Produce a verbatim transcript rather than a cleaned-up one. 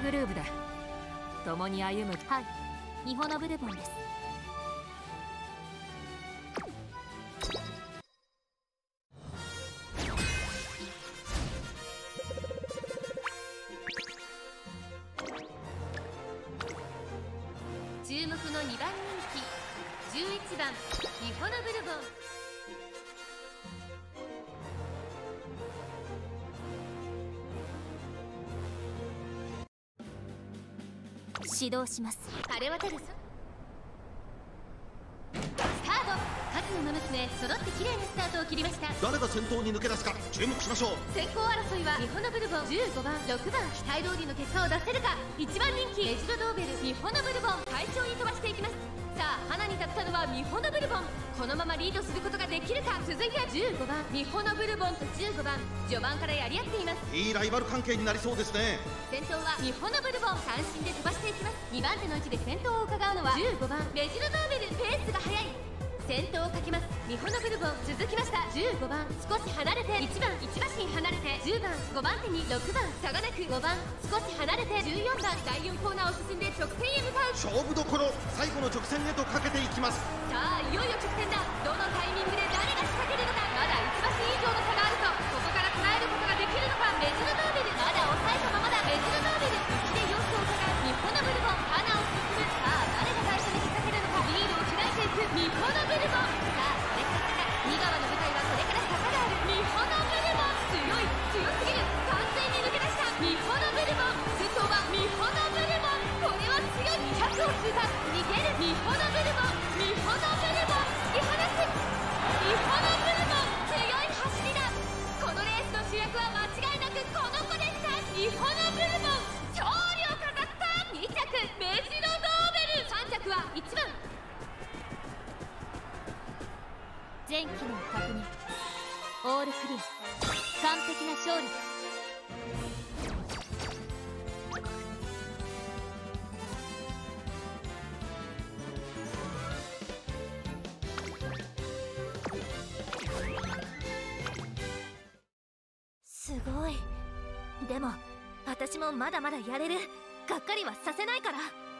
グルーヴだ。共に歩む。 はい、ミホノブルボンです。 注目のにばん人気じゅういちばんミホノブルボン。 指導します。 晴れ渡るぞ。スタート。数の娘揃って綺麗なスタートを切りました。 誰が先頭に抜け出すか注目しましょう。 先行争いはミホノブルボンじゅうごばんろくばん。期待通りの結果を出せるか。いちばん人気メジロドーベルミホノブルボン。快調に飛ばしていきます。さあ花に立ったのはミホノブルボン。このままリードすることができるか。続いてはじゅうごばんミホノブルボンとじゅうごばん。序盤からやり合っています。 いいライバル関係になりそうですね。 先頭はミホノブルボン。三振で飛ばしていきます。にばん手の位置で先頭を伺うのはじゅうごばんメジロドーベル。ペースが速い。先頭をかけますミホノブルボン。続きましたじゅうごばん。少し離れていちばんいち馬身離れてじゅうばん。ごばん手にろくばん差がなくごばん。少し離れてじゅうよんばん。だいよんコーナーを進んで直線へ向かう。 勝負どころ。最後の直線へとかけていきます。 さあいよいよ直線だ。どのタイミングで誰が仕掛けるのか。まだいち馬身以上の差があるとここから捉えることができるのか。メジロドーベルまだ抑えたままだ。メジロドーベル内で様子を伺うミホノブルボン。花を進む。さあ誰が最初に仕掛けるのか。リードを開いていくミホノブルボン。さあこれからに側の舞台はこれから坂がある。ミホノブルボン強い強すぎる。完全に抜け出したミホノブルボン。先頭はミホノブルボン。これは強い。ひゃくを通過。逃げるミホノブルボン。ミホノブルボン突き放す。ミホノブルボン強い走りだ。このレースの主役は間違いなくこの子でした。ミホノブルボン勝利を飾った。に着メジロドーベル。さん着はいちばん。 全機能確認。オールクリア。完璧な勝利です。すごい。でも私もまだまだやれる。がっかりはさせないから。